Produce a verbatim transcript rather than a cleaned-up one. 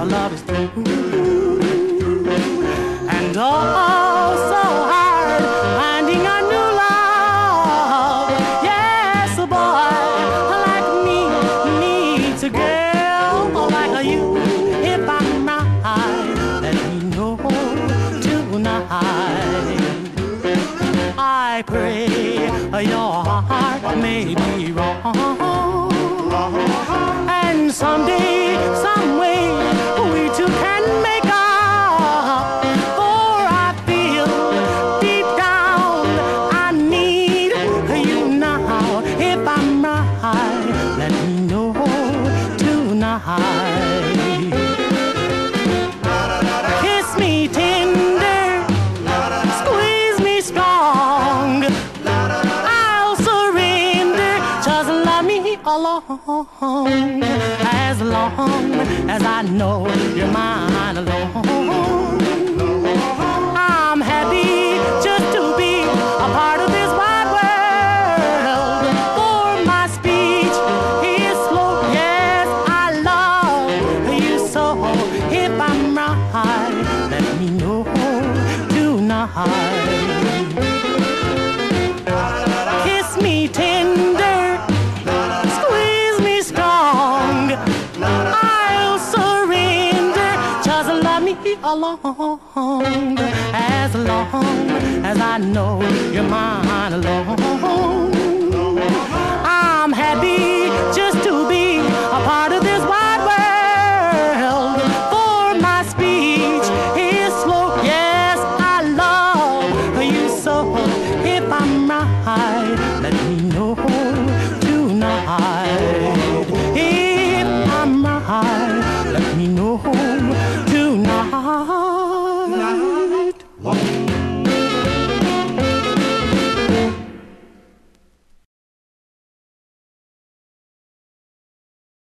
our love is through. And oh, so hard finding a new love. Yes, a boy like me needs a girl like you. If I'm right, let me know tonight. I pray your heart may be wrong, and someday, some way, we two can make up. For I feel deep down I need you now. If I'm right, let me know tonight. Kiss me tender, squeeze me strong. I'll surrender, just let me alone. As long as I know you're mine alone, I'm happy just to be a part of this wide world. For my speech is slow, yes, I love you so. If I'm right, let me know tonight. Kiss me tender, squeeze me strong. I'll surrender, just let me alone. As long as I know you're mine alone, I'm happy just to be a part of this wide world. For my speech is slow, yes, I love you so. If I'm right, let me know